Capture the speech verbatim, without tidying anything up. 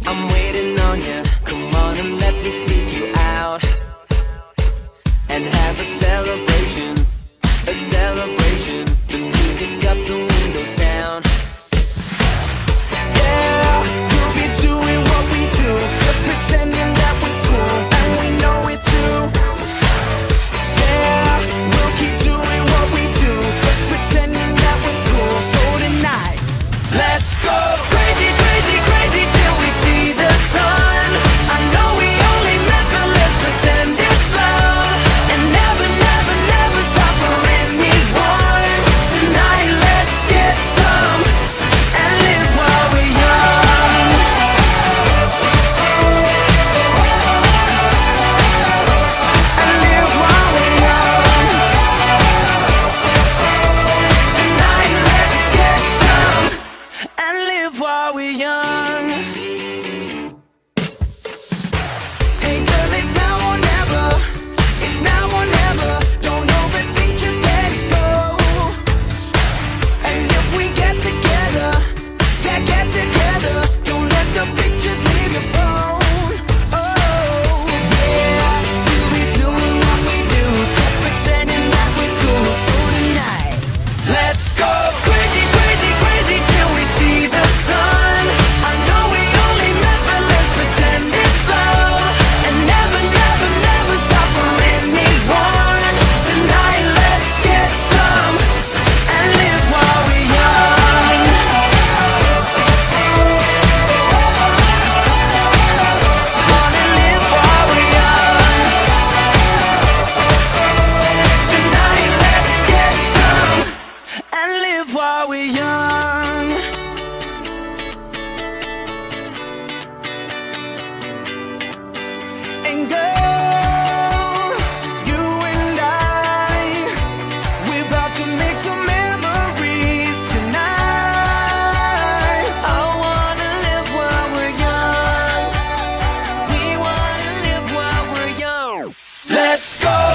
I'm waiting on you. Come on and let me sneak you out and have a celebration, a celebration. The music up, the windows down. Yeah, we'll be doing what we do, just pretending that we're cool, and we know it too. Yeah, we'll keep doing what we do, just pretending that we're cool. So tonight, let's go crazy, crazy, crazy till we see the sun. I know we only met, but let's pretend it's love, and never, never, never stop for anyone. Tonight, let's get some and live while we're young. And live while we're young. Tonight, let's get some and live while we're young. Hey girl, it's now or never. It's now or never. Don't overthink, just let it go. And if we get together, yeah, get together. Don't let the pictures leave your phone. Oh, yeah, we'll be doing what we do, just pretending that we're cool. So tonight, let's go crazy, crazy, crazy till we see the sun. I know we only met, but let's pretend it's love, and never, never, never stop for anyone. Tonight, let's get some and live while we're young. Wanna live while we're young. Tonight, let's get some and live while we're young. And girl, you and I, we're about to make some memories tonight. I wanna live while we're young. We wanna live while we're young. Let's go